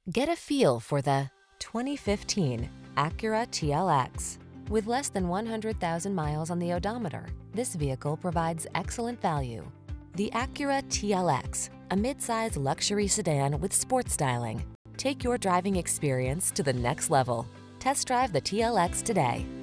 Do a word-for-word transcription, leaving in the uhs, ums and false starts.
Get a feel for the twenty fifteen Acura T L X. With less than one hundred thousand miles on the odometer, this vehicle provides excellent value. The Acura T L X, a midsize luxury sedan with sports styling. Take your driving experience to the next level. Test drive the T L X today.